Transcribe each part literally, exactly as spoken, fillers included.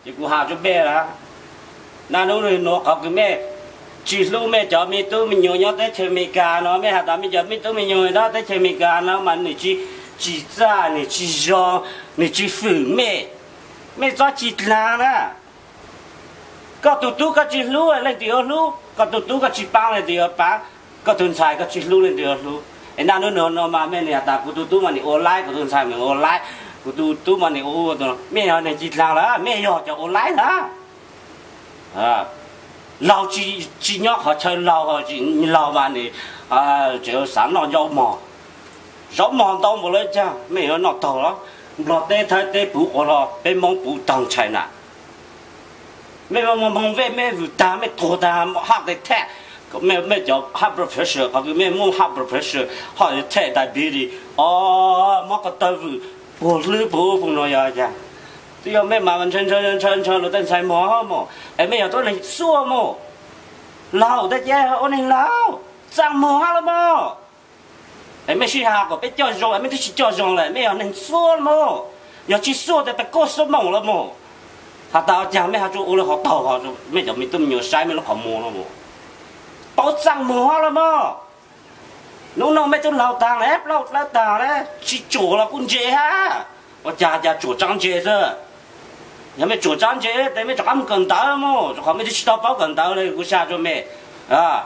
chỉ cú hào cho bé là na nó rồi nó học cái mẹ chỉ lúc mẹ cho mẹ tôi mình nhồi nhót tới chơi mẹ cả nó mẹ hạt mẹ cho mẹ tôi mình nhồi đó tới chơi mẹ cả nó mà你去chỉ ra你去让你去抚mẹ mẹ cho chỉ là đó có tụt tụt có chỉ lúc lên điều lúc có tụt tụt có chỉ băng lên điều băng có tuần sai có chỉ lúc lên điều lúc em na nó nó nó mà mẹ này ta tụt tụt mà này online có tuần sai mình online có tụt tụt mà này ô đó mẹ họ này chỉ là đó mẹ họ cho online đó à lâu chỉ chỉ nhóc họ chơi lâu họ chỉ lâu mà này à chỉ sáng nó rau mò rau mò tao một lấy cha mẹ nó nọ tàu đó lọt tê thay tê bù họ lo bên mong bù tăng chạy nè mẹ mong mong về mẹ vừa ta mẹ thua ta học để thẹn mẹ mẹ cho học professor hoặc mẹ muốn học professor họ để thẹn đại biểu đi oh mắc cái tao vừa bù lưỡi bù bù nói ya cha bây giờ mẹ mà mình chân chân chân chân nó tên sai mỏ mỏ em bây giờ tôi này xua mỏ lao đấy chứ ôn này lao sang mỏ là mỏ em mới suy hạ có biết cho rồi em mới chỉ cho rồi lại mấy anh xua mỏ giờ chỉ xua để phải cố số mỏ là mỏ họ tao chẳng mấy họ chú ôn là họ tao họ mấy giờ mình tôi nhiều sai mấy nó họ mỏ là mỏ bảo sang mỏ là mỏ lúc nào mấy tôi lao tàng ép lao lao tàng đấy chỉ chủ là con dễ ha我家家主张接着。有咩做章啫？你咩做咁更大麼？做後尾啲吃到飽更大咧，佢下咗咩？啊！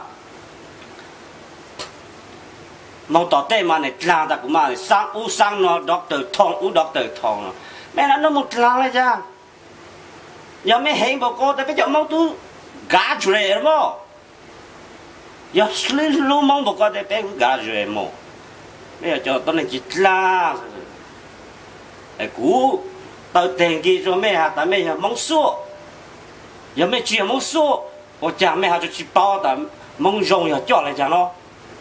冇到底嘛？你爛得咁嘛？生烏生咯，doctor 痛烏 doctor 痛咯。咩人都冇爛咧咋？有咩起冇過？但係有冇都假出嚟麼？有你老冇冇過？但係俾佢假出嚟麼？咩就當你接爛？誒估。tao tiền kia cho mấy hạt tại mấy hạt mong xua, giờ mấy chuyện mong xua, tôi chẳng mấy hạt cho chị bao tại mong rong giờ cho lại chẳng nó,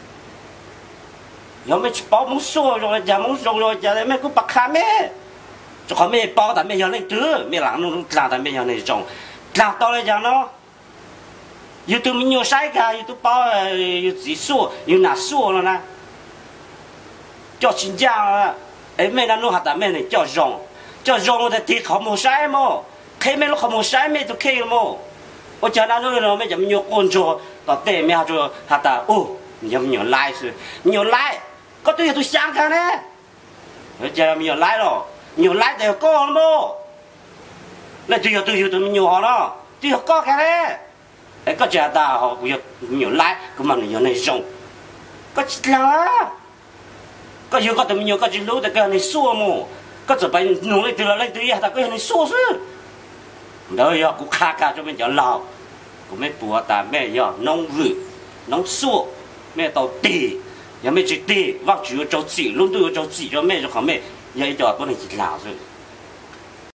giờ mấy chị bao mong xua rồi giờ mong rong rồi giờ mấy cứ bạc khám mấy, cho họ mấy bao tại mấy giờ này chứ, mấy làm nó làm tại mấy giờ này rong, làm tao lại chẳng nó, giờ tôi mình nhiều sai cả, giờ tôi bao giờ chỉ xua, giờ nào xua rồi nè, cho xin chào, ấy mấy năm nó hạt tại mấy này cho rong cho rong thì thì không một sai mà khi mấy lúc không một sai mấy tôi khi mà ở chỗ nào nữa mấy chấm nhiều con cho tao tệ mấy cho hạt ta ô nhiều nhiều like rồi nhiều like có tôi tôi sáng cả nè ở chỗ nhiều like rồi nhiều like đều có mà lại tôi tôi tôi nhiều họ đó tôi có cả nè ấy có chỗ ta họ nhiều nhiều like cứ mà nhiều này rong có là có nhiều có tôi nhiều có chỉ lúc thì cái này xua mà có chỉ phải nung lên từ lên từ ya ta có hình số chứ đời ya cũng khá khá cho mình cho lào cũng mấy bùa ta mấy ya nông vự nông số mấy tàu tì ya mấy chỉ tì vác chữ cho chỉ luôn tôi cho chỉ cho mấy cho họ mấy ya cho con này chỉ lào rồi